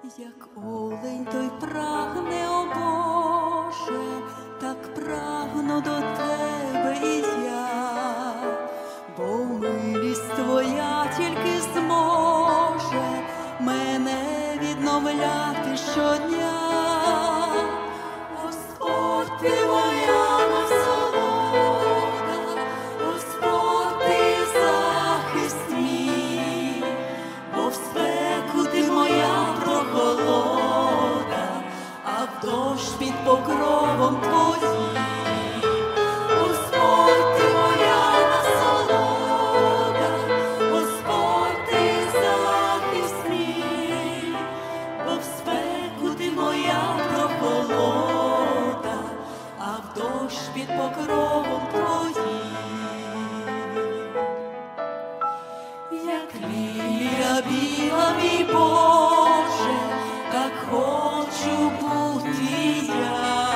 Як олень той прагне, о Боже, так прагну до Тебе і я, бо милість Твоя тільки зможе мене відновляти щодня. Господь, Ти моя насолода, Господь, Ти захист мій, бо в спеку Ти моя прохолода, а в дощ під покровом Твоїм. Господь, Ти моя насолода, Господь, Ти захист мій, бо в спеку Ти моя прохолода, а в дощ під покровом Твоїм. Як лілія біла, мій Боже, так хочу бути я.